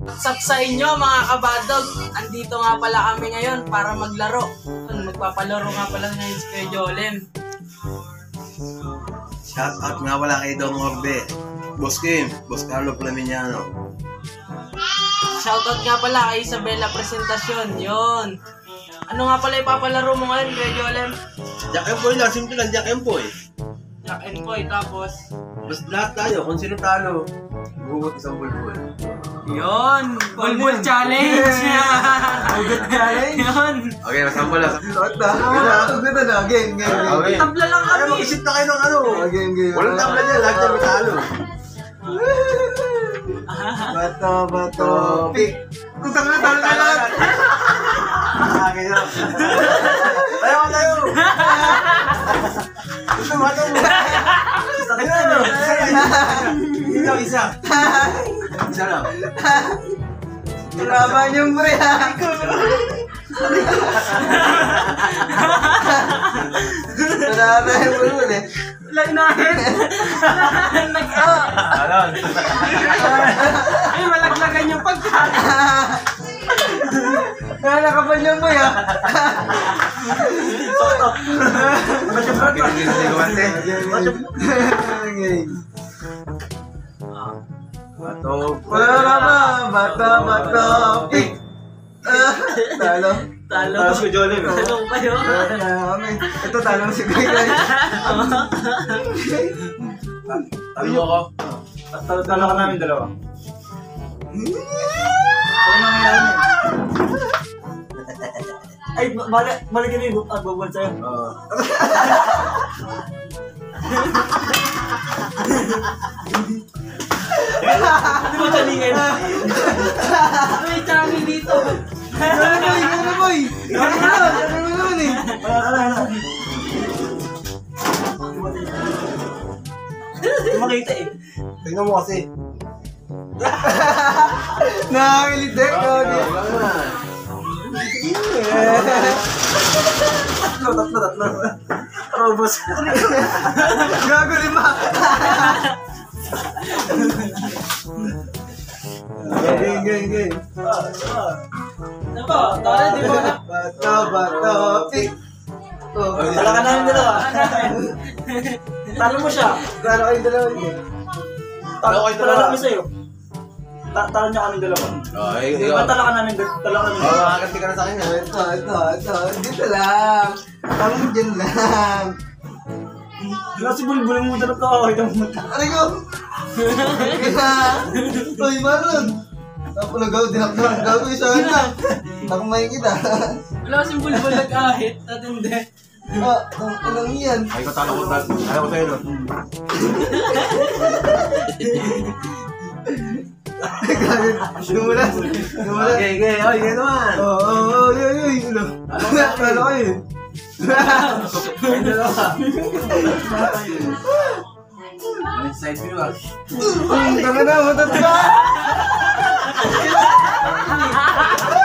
What's up sa inyo mga kabadog? Andito nga pala kami ngayon para maglaro. Magpapalaro nga pala ngayon si Kuya Jolem. Shout out nga pala kay Dong Orbe, Boss Kim, Boss Carlo Flaminiano. Shout out nga pala kay Isabela Presentasyon. Yon. Ano nga pala ipapalaro mo ngayon Kuya Jolem? Jack and Boy lang, simple lang, Jack and Boy. Jack and Boy, tapos Mas lahat tayo, kung sino talo, bugot isang bulbul. yon, Bulbul Challenge! Bulbul Challenge? Yon! Okay, masample lang. Ganda na, game. Okay. Tabla lang Ano, kami! mag-isip na kayo ng ano? Game. Walang tabla niya, lahat niya may talo. Bato, pick. Kung tanga na, talo na lahat. Okay, yun. Tayo! Ito, bato mo. Sakit na, no? Isa. Isa lang. Laban yung pre. Wala yung bulbul eh. Lagnahin! Alon. Ay, malaglagan yung pagkain! Nakakapal yung boy ah. Bato. Bato, pick. Talo. Talo. Talo si Jolem. Talo pa yun. Ito talo si Kuya. Talo mo ako. Talo ka namin dalawa. Ano nangyayari? Ay, balik ka rin at babal sa'yo. Di ba talingin? May chami dito. Ano boy? Ano naman eh? Makita eh. Tingnan mo kasi. Nakakilite ko. Tatlo. Robos. Gago 5. Game. Ano ba? Talo, di ba? Bato, pick. Talo ka namin dalawa. Talo mo siya. Talo kayong dalawa yun. Talo kayo dalawa. Talo kami sa'yo. Talo niya kami dalawa. Talo ka namin dalawa. Makakanti ka na sa akin. Ito. Dito lang. Talo mo dyan lang. Kasi bulbul mo dito ako. Aray ko! Uy, Maron! Ako nagaw, dinakdaw ko isa na. Ako may kita. Wala kasing bulbul nag-ahit at hindi. Anong yan? Ay ko talo ko sa'yo. No? Dumulas. Okay. Oy, ganyan naman. Yoy. Talo kayo. Ay, dalawa. Side view ah. Tanga na, matat ka!